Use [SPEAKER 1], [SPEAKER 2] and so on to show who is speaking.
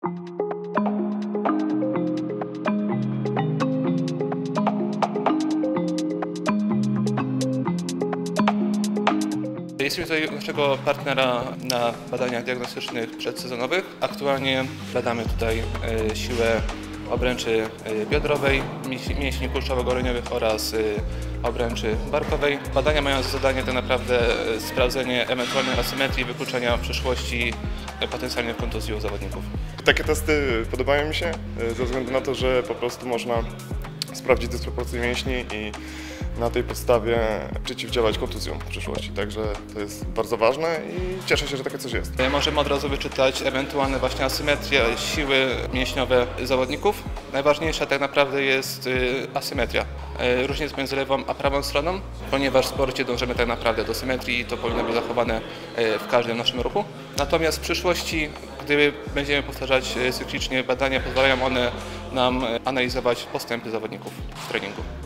[SPEAKER 1] Jesteśmy tutaj u naszego partnera na badaniach diagnostycznych przedsezonowych. Aktualnie badamy tutaj siłę obręczy biodrowej, mięśni kurczowo-goleniowych oraz obręczy barkowej. Badania mają za zadanie tak naprawdę sprawdzenie ewentualnej asymetrii i wykluczenia w przyszłości potencjalnych kontuzji u zawodników.
[SPEAKER 2] Takie testy podobają mi się ze względu na to, że po prostu można sprawdzić dysproporcje mięśni i na tej podstawie przeciwdziałać kontuzjom w przyszłości. Także to jest bardzo ważne i cieszę się, że takie coś jest.
[SPEAKER 1] Możemy od razu wyczytać ewentualne właśnie asymetrie, siły mięśniowe zawodników. Najważniejsza tak naprawdę jest asymetria. Różnica między lewą a prawą stroną, ponieważ w sporcie dążymy tak naprawdę do symetrii i to powinno być zachowane w każdym naszym ruchu. Natomiast w przyszłości, gdy będziemy powtarzać cyklicznie badania, pozwalają one nam analizować postępy zawodników w treningu.